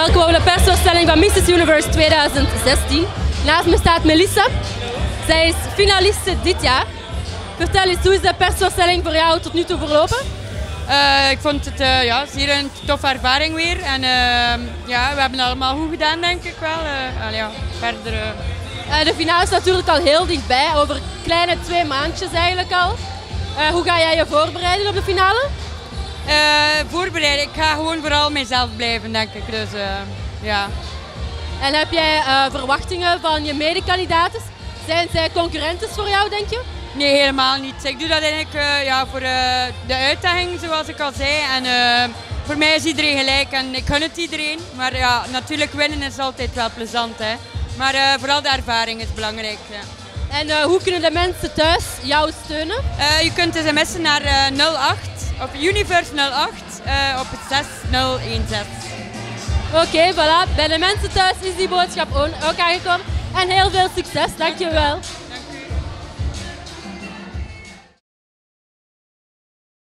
welkom op de persvoorstelling van Mrs. Universe 2016. Naast me staat Melissa. Zij is finaliste dit jaar. Vertel eens, hoe is de persvoorstelling voor jou tot nu toe verlopen? Ik vond het zeer een toffe ervaring weer. En ja, we hebben het allemaal goed gedaan, denk ik wel. Verder... De finale is natuurlijk al heel dichtbij, over kleine 2 maandjes eigenlijk al. Hoe ga jij je voorbereiden op de finale? Voorbereiden, ik ga gewoon vooral mezelf blijven, denk ik. Dus, ja. En heb jij verwachtingen van je medekandidaten? Zijn zij concurrentes voor jou, denk je? Nee, helemaal niet. Ik doe dat eigenlijk voor de uitdaging, zoals ik al zei. En voor mij is iedereen gelijk en ik gun het iedereen. Maar ja, natuurlijk winnen is altijd wel plezant. Hè. Maar vooral de ervaring is belangrijk. Ja. En hoe kunnen de mensen thuis jou steunen? Je kunt sms'en naar 08 of Universe 08 op het 6016. Oké, voilà. Bij de mensen thuis is die boodschap ook aangekomen. En heel veel succes, dankjewel.